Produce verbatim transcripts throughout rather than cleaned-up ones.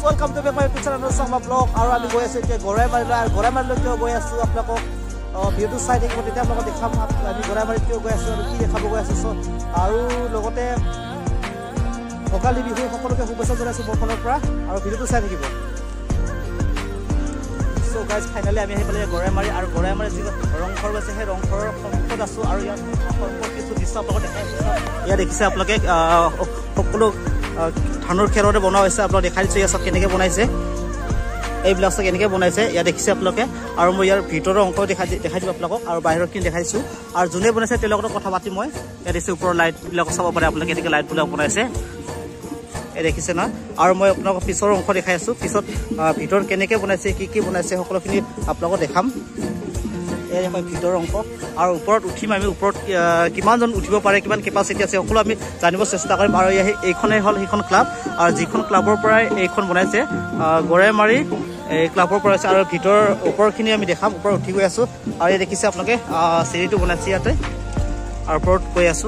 welcome to my YouTube channel Sangma Vlog. আৰু আমি গৈ আছো এতিয়া গৰাইমাৰীলৈ আৰু গৰাইমাৰীলৈ কিয় গৈ আছো আপোনালোকক ভিডিঅ'টো চাই থাকিব তেতিয়া আপোনালোকক দেখাম আমি গৰাইমাৰীত কিয় গৈ আছো আৰু কি দেখাব গৈ আছো আৰু লগতে ভোগালী বিহু সকলোকে শুভেচ্ছা জনাইছো মোৰ ফালৰ পৰা আৰু ভিডিঅ'টো চাই থাকিব সো গাইজ ফাইনালি আমি আহি পালে গৰাইমাৰী আৰু গৰাইমাৰী যি ৰংঘৰ আছে সেই ৰংঘৰৰ সন্মুখত আছো আৰু ইয়াত সন্মুখত কিছু দৃশ্য আপোনালোকক দেখাই ইয়াত দেখিছে আপোনালোকে সকলো ধানৰ খেৰৰে বনোৱা হৈছে আপোনালোকে দেখাই দিছো ইয়াত কেনেকৈ বনাইছে এইবিলাক চাগে কেনেকৈ বনাইছে ইয়াত দেখিছে আপোনালোকে আৰু মই ইয়াৰ ভিতৰৰ অংশ দেখাই দেখাই দিম আপোনালোকক আৰু বাহিৰৰখিনি দেখাইছো আৰু যোনে বনাইছে তেওঁৰ লগত কথা পাতি মই ইয়াত দেখিছে ওপৰৰ লাইটবিলাক চাব পাৰে আপোনালোকে কেনেকৈ লাইটবিলাক বনাইছে এই দেখিছে না আৰু মই আপোনালোকক পিছৰ অংশ দেখাই আছো পিছত ভিতৰ কেনেকৈ বনাইছে কি কি বনাইছে সকলোখিনি আপোনালোকক দেখাম এই হয় ভিতৰ অংশ আৰু ওপৰত উঠিম আমি ওপৰত কিমানজন উঠিব পাৰে কিমান কেপাচিটি আছে সকলো আমি জানিব চেষ্টা কৰিম আৰু এইখনেই হ'ল সেইখন ক্লাব আৰু যিখন ক্লাবৰ পৰাই এইখন বনাইছে গৰাইমাৰী এই ক্লাবৰ পৰা আছে আৰু ভিতৰ ওপৰখিনি আমি দেখাম ওপৰত উঠি গৈ আছো আৰু এই দেখিছে আপোনালোকে চিৰিটো বনাইছে ইয়াতে আৰু ওপৰত গৈ আছো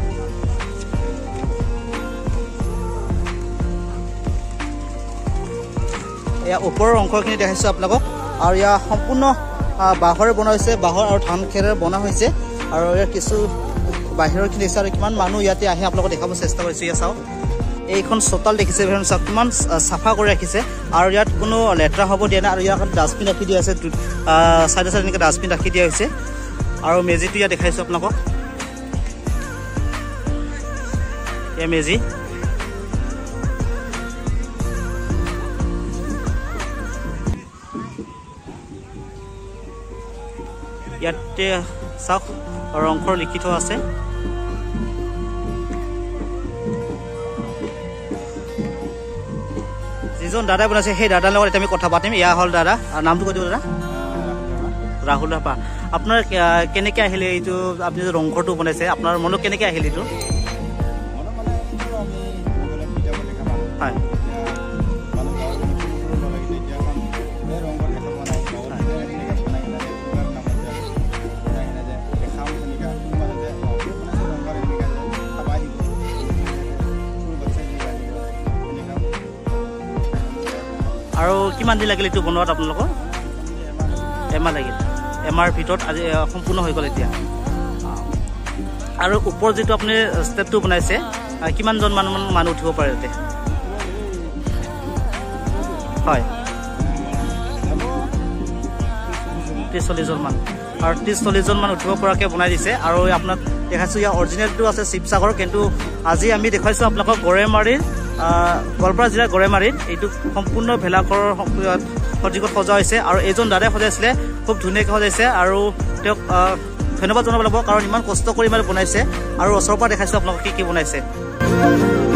এয়া ওপৰৰ অংশখিনি দেখাইছো আপোনালোকক আৰু ইয়াৰ সম্পূৰ্ণ বাঁহৰে বনোৱা হৈছে বাঁহৰ আৰু ধান খেৰেৰে বনোৱা হৈছে আৰু ইয়াৰ কিছু বাহিৰৰখিনি আছে আৰু কিমান মানুহ ইয়াতে আহি আপোনালোকক দেখাব চেষ্টা কৰিছো ইয়াত চাওক এইখন চোতাল দেখিছে চাওক কিমান চাফা কৰি ৰাখিছে আৰু ইয়াত কোনো লেতেৰা হ'ব দিয়া নাই আৰু ইয়াত ডাষ্টবিন ৰাখি দিয়া আছে চাইডে চাইডে এনেকৈ ডাষ্টবিন ৰাখি দিয়া হৈছে আৰু মেজিটো ইয়াত দেখাইছো আপোনালোকক এয়া মেজি ইয়াতে চাওক ৰংঘৰ লিখি থোৱা আছে যিজন দাদাই বনাইছে সেই দাদাৰ লগত এতিয়া আমি কথা পাতিম এয়া হ'ল দাদা নামটো কৈ দিব দাদা ৰাহুল ৰাভা আপোনাৰ কেনেকৈ আহিলে এইটো আপুনি যে ৰংঘৰটো বনাইছে আপোনাৰ মনত কেনেকৈ আহিলে এইটো হয় আৰু কিমান দিন লাগিল এইটো বনোৱাত আপোনালোকৰ এমাহ লাগিল এমাহৰ ভিতৰত আজি সম্পূৰ্ণ হৈ গ'ল এতিয়া আৰু ওপৰত যিটো আপুনি ষ্টেপটো বনাইছে কিমানজন মানুহ মানুহ উঠিব পাৰে তাতে হয় ত্ৰিছ চল্লিছজন মান আৰু ত্ৰিছ চল্লিছজন মান উঠিব পৰাকৈ বনাই দিছে আৰু আপোনাক দেখাইছোঁ ইয়াৰ অৰিজিনেলটো আছে শিৱসাগৰ কিন্তু আজি আমি দেখুৱাইছোঁ আপোনালোকক গৰাইমাৰীৰ গোৱালপাৰা জিলাৰ গৰাইমাৰীত এইটো সম্পূৰ্ণ ভেলাঘৰৰ সজ্জিকত সজোৱা হৈছে আৰু এইজন দাদাই সজাইছিলে খুব ধুনীয়াকৈ সজাইছে আৰু তেওঁক ধন্যবাদ জনাব লাগিব কাৰণ ইমান কষ্ট কৰি মানে বনাইছে আৰু ওচৰৰ পৰা দেখাইছোঁ আপোনালোকক কি কি বনাইছে